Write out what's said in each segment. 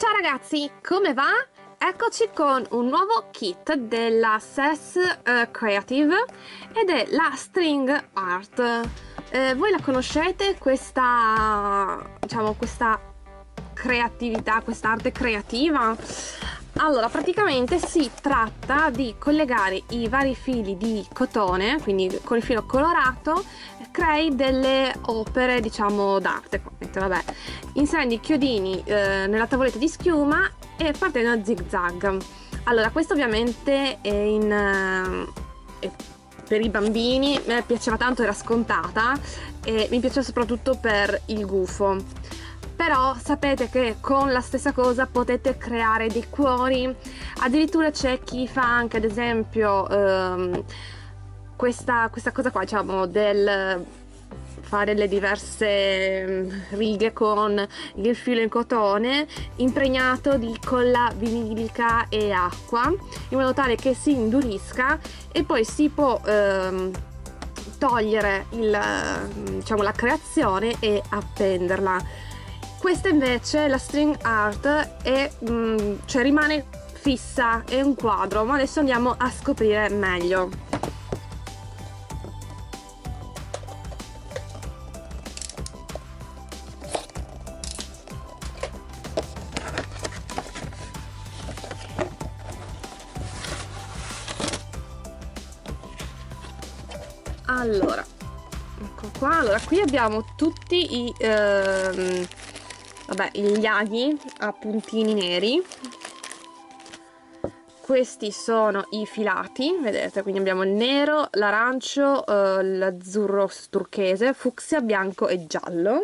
Ciao ragazzi, come va? Eccoci con un nuovo kit della SES Creative ed è la String Art. Voi la conoscete questa, diciamo, questa creatività, questa arte creativa? Allora, praticamente si tratta di collegare i vari fili di cotone, quindi con il filo colorato crei delle opere, diciamo, d'arte, vabbè, inserendo i chiodini nella tavoletta di schiuma e partendo a zig zag. Allora, questo ovviamente è per i bambini, a me piaceva tanto, era scontata e mi piaceva soprattutto per il gufo. Però sapete che con la stessa cosa potete creare dei cuori, addirittura c'è chi fa anche, ad esempio, questa cosa qua, diciamo, del fare le diverse righe con il filo in cotone impregnato di colla vinilica e acqua, in modo tale che si indurisca e poi si può togliere diciamo, la creazione e appenderla. Questa invece, la String Art, cioè rimane fissa, è un quadro, ma adesso andiamo a scoprire meglio. Allora, ecco qua. Allora, qui abbiamo tutti gli aghi a puntini neri. Questi sono i filati, vedete, quindi abbiamo il nero, l'arancio, l'azzurro turchese, fucsia, bianco e giallo.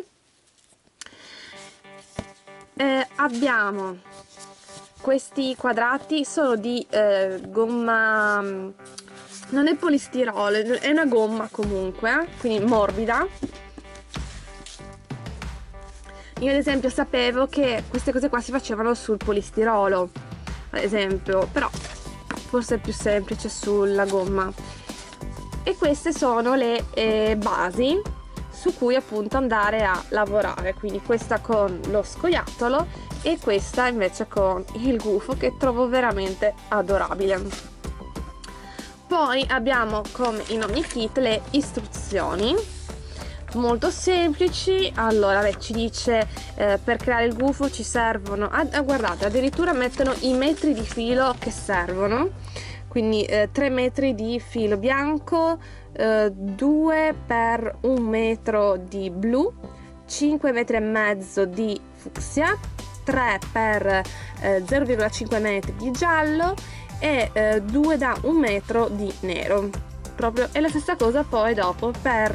Abbiamo questi quadrati, sono di gomma, non è polistirolo, è una gomma comunque, quindi morbida. Io ad esempio sapevo che queste cose qua si facevano sul polistirolo, ad esempio, però forse è più semplice sulla gomma. E queste sono le basi su cui appunto andare a lavorare, quindi questa con lo scoiattolo e questa invece con il gufo, che trovo veramente adorabile. Poi abbiamo, come in ogni kit, le istruzioni molto semplici. Allora, ci dice per creare il gufo ci servono, guardate, addirittura mettono i metri di filo che servono, quindi 3 metri di filo bianco, 2 per 1 metro di blu, 5 metri e mezzo di fucsia, 3 per 0,5 metri di giallo e 2 da 1 metro di nero. Proprio, e la stessa cosa poi dopo per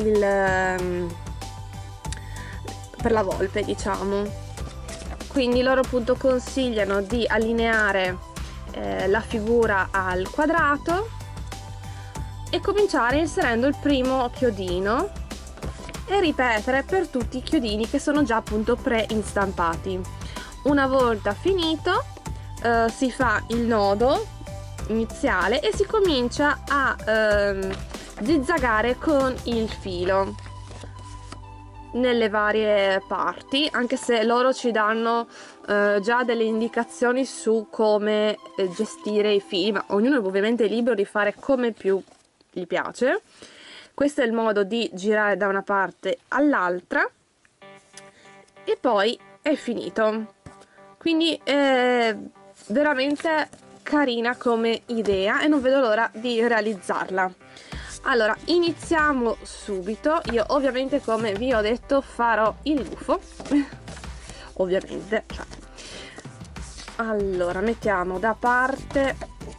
la volpe, diciamo. Quindi loro appunto consigliano di allineare la figura al quadrato e cominciare inserendo il primo chiodino e ripetere per tutti i chiodini che sono già appunto pre-instampati. Una volta finito si fa il nodo iniziale e si comincia a zizzagare con il filo nelle varie parti, anche se loro ci danno già delle indicazioni su come gestire i fili, ma ognuno ovviamente è libero di fare come più gli piace. Questo è il modo di girare da una parte all'altra e poi è finito. Quindi è veramente carina come idea e non vedo l'ora di realizzarla. Allora, iniziamo subito. Io ovviamente, come vi ho detto, farò il gufo ovviamente, cioè. Allora, mettiamo da parte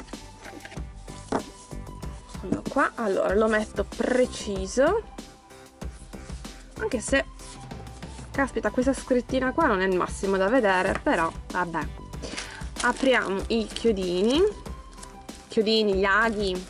quello qua. Allora, lo metto preciso, anche se, caspita, questa scrittina qua non è il massimo da vedere, però vabbè. Apriamo i chiodini, gli aghi.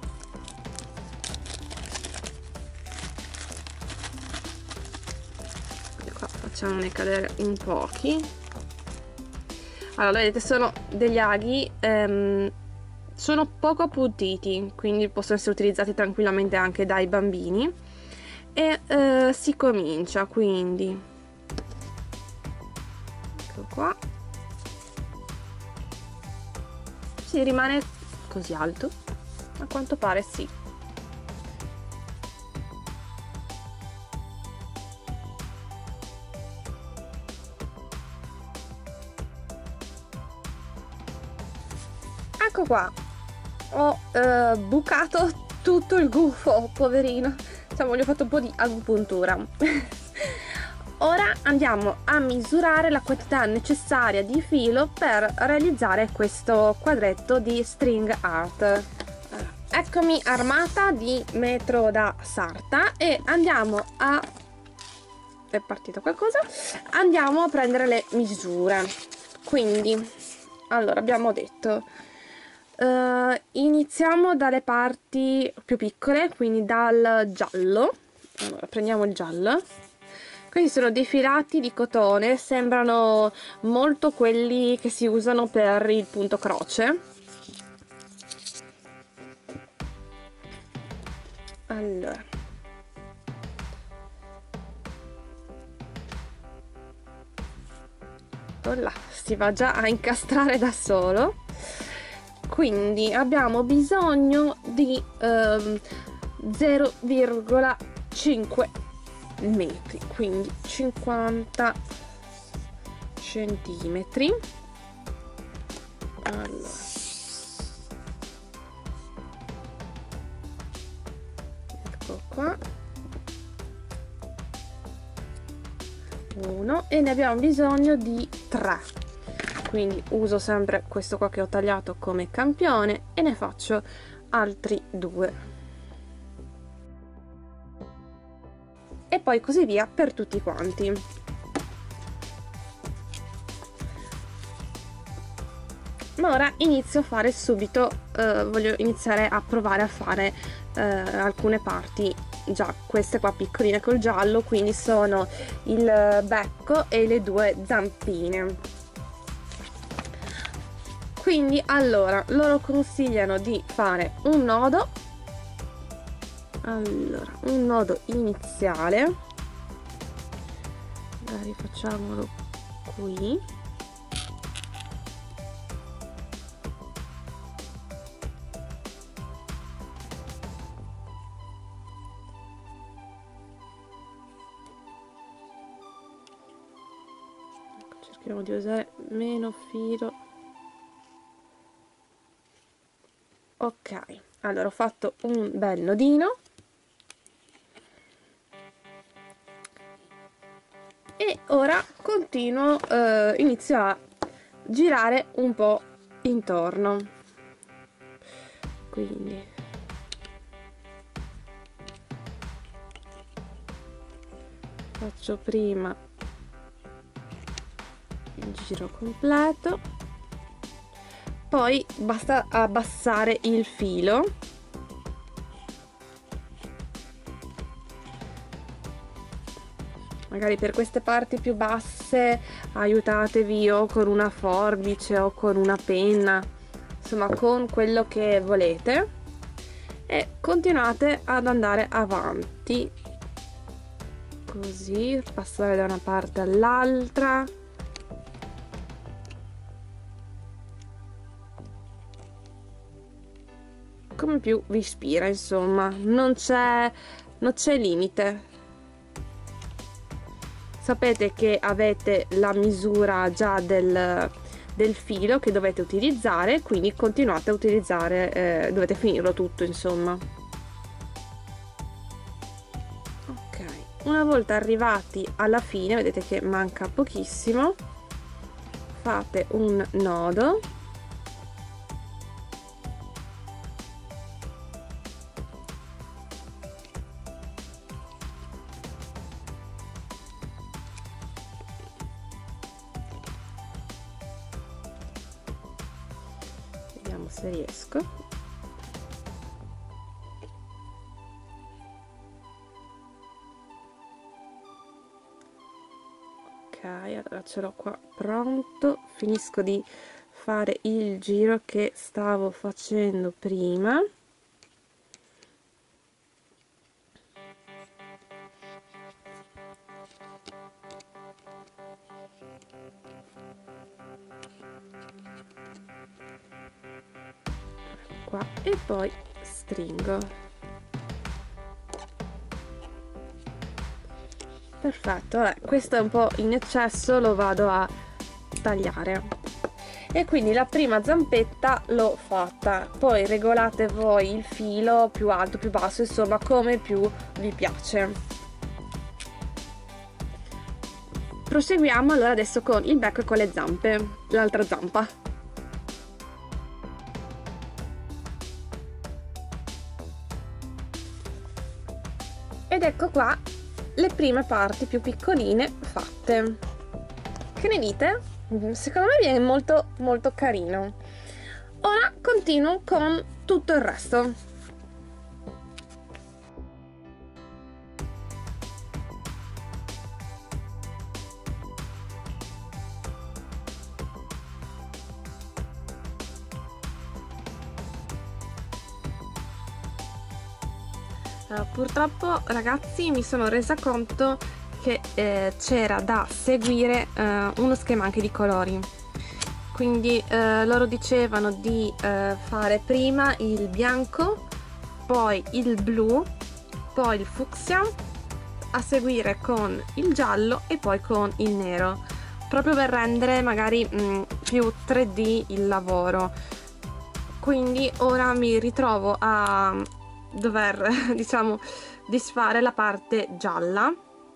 Qua facciamone cadere un pochi. Allora, vedete, sono degli aghi, sono poco appuntiti, quindi possono essere utilizzati tranquillamente anche dai bambini. E si comincia, quindi ecco qua. si rimane così alto? A quanto pare sì. Ecco qua, ho bucato tutto il gufo, poverino, diciamo gli ho fatto un po' di agopuntura. Ora andiamo a misurare la quantità necessaria di filo per realizzare questo quadretto di string art. Eccomi armata di metro da sarta e andiamo a... è partito qualcosa? Andiamo a prendere le misure. Quindi, allora, abbiamo detto... iniziamo dalle parti più piccole, quindi dal giallo. Allora, prendiamo il giallo. Questi sono dei filati di cotone, sembrano molto quelli che si usano per il punto croce. Allora, là, si va già a incastrare da solo. Quindi abbiamo bisogno di 0,5 metri, quindi 50 centimetri. Allora, ecco qua, 1, e ne abbiamo bisogno di 3, quindi uso sempre questo qua che ho tagliato come campione e ne faccio altri 2. E poi così via per tutti quanti. Ma ora inizio a fare subito, voglio iniziare a provare a fare alcune parti, già queste qua piccoline col giallo, quindi sono il becco e le 2 zampine. Quindi allora loro consigliano di fare un nodo. Allora, un nodo iniziale, magari facciamolo qui, cerchiamo di usare meno filo. Ok, allora ho fatto un bel nodino e ora continuo, inizio a girare un po' intorno, quindi faccio prima il giro completo, poi basta abbassare il filo magari per queste parti più basse aiutatevi o con una forbice o con una penna, insomma con quello che volete, e continuate ad andare avanti così, passare da una parte all'altra. Come più vi ispira, insomma, non c'è limite. Sapete che avete la misura già del filo che dovete utilizzare, quindi continuate a utilizzare, dovete finirlo tutto, insomma. Ok, una volta arrivati alla fine, vedete che manca pochissimo, fate un nodo. Vediamo se riesco. Ok, allora ce l'ho qua pronto, finisco di fare il giro che stavo facendo prima. qua e poi stringo. Perfetto, questo è un po' in eccesso, lo vado a tagliare. E quindi la prima zampetta l'ho fatta, poi regolate voi il filo più alto, più basso, insomma come più vi piace. Proseguiamo allora adesso con il becco e con le zampe, l'altra zampa. Ed ecco qua le prime parti più piccoline fatte. Che ne dite? Secondo me viene molto molto carino. Ora continuo con tutto il resto. Purtroppo ragazzi mi sono resa conto che c'era da seguire uno schema anche di colori, quindi loro dicevano di fare prima il bianco, poi il blu, poi il fucsia, a seguire con il giallo e poi con il nero, proprio per rendere magari più 3D il lavoro. Quindi ora mi ritrovo a dover diciamo disfare la parte gialla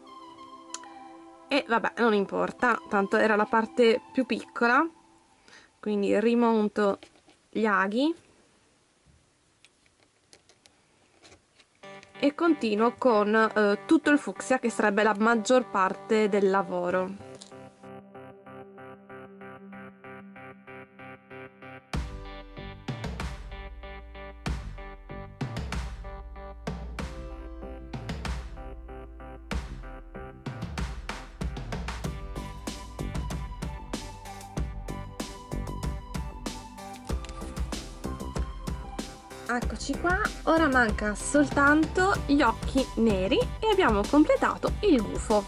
e vabbè, non importa, tanto era la parte più piccola, quindi rimonto gli aghi e continuo con tutto il fucsia, che sarebbe la maggior parte del lavoro. Eccoci qua, ora manca soltanto gli occhi neri e abbiamo completato il gufo.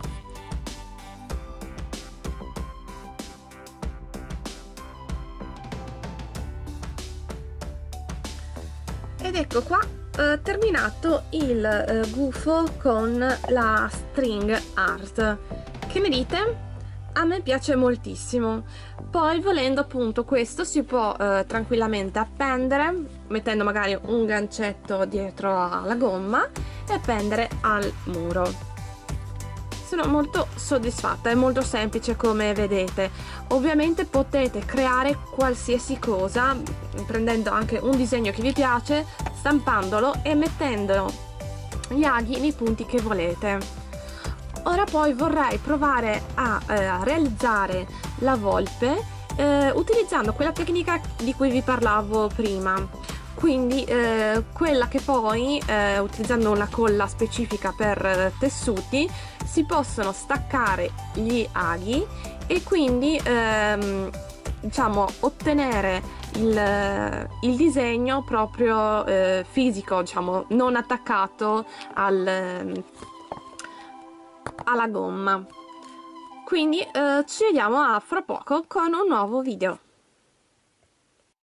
Ed ecco qua terminato il gufo con la string art. Che ne dite? A me piace moltissimo. Poi volendo appunto questo si può tranquillamente appendere mettendo magari un gancetto dietro alla gomma e appendere al muro. Sono molto soddisfatta, è molto semplice come vedete. Ovviamente potete creare qualsiasi cosa prendendo anche un disegno che vi piace, stampandolo e mettendo gli aghi nei punti che volete. Ora poi vorrei provare a realizzare la volpe utilizzando quella tecnica di cui vi parlavo prima, quindi quella che poi utilizzando una colla specifica per tessuti si possono staccare gli aghi e quindi diciamo ottenere il disegno proprio fisico, diciamo non attaccato alla gomma. Quindi ci vediamo a fra poco con un nuovo video.